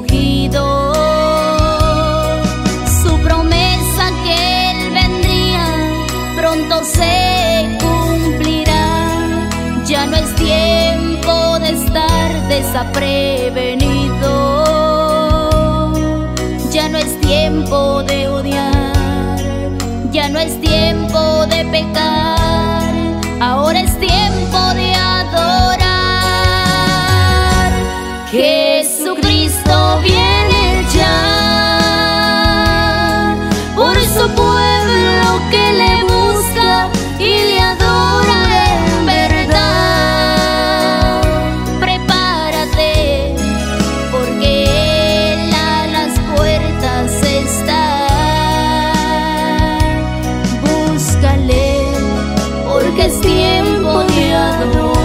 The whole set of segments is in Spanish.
ungido. Su promesa que Él vendría pronto se cumplirá. Ya no es tiempo de estar desaprevenido. Ya no es tiempo de odiar. Ya no es tiempo de pecar. Ahora es tiempo de adorar. Jesucristo viene ya por su pueblo que le busca y le adora en verdad. Prepárate, porque Él a las puertas está. Búscale, porque es tiempo de adorar.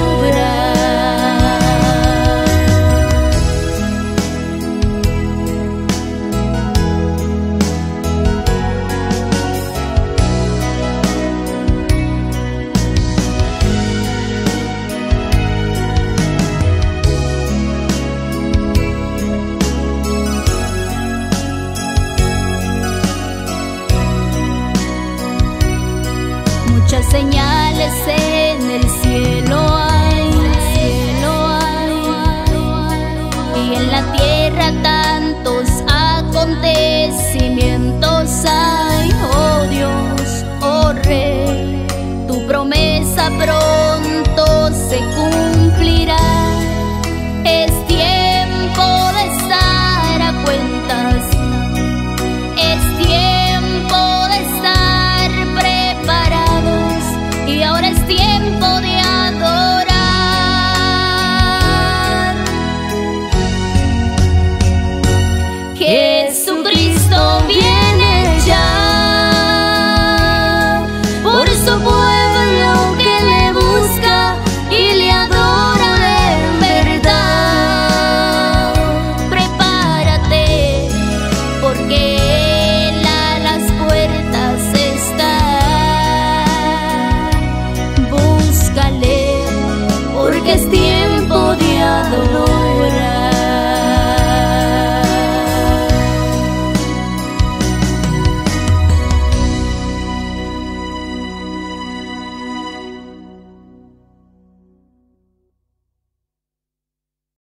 Muchas señales en el cielo hay, y en la tierra tantos acontecimientos hay. Oh Dios, oh Rey, tu promesa pronto se cumplirá. Es tiempo de estar a cuentas. Es tiempo de estar preparados. Y ahora es tiempo de adorar. Jesucristo viene ya por su pueblo que le busca y le adora en verdad. Prepárate, porque Él a las puertas está. Búscale, porque es tiempo